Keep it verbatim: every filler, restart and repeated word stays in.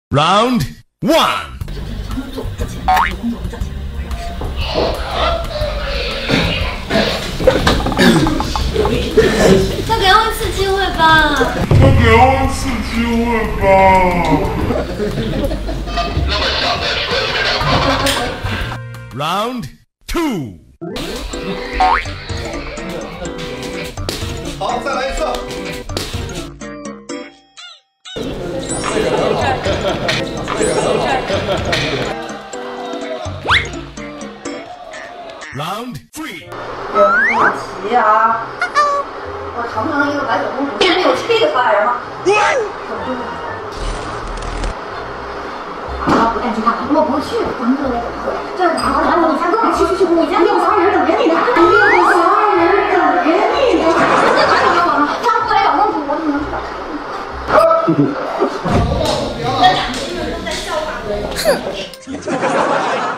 Round one. 再给我一次机会吧！ 再给我一次机会吧！ Round two. 好，再来一次。 Round three. 对不起啊，我堂堂一个白雪公主，就没有这个发言吗？啊，不干其他，我不去，我们这里这儿哪儿？你先跟我去去去，你先六十二人等着你呢，六十二人等着你呢。这哪等着我呢？他们白雪公主，我怎么能去哪看？那两个人都在笑话我。哼。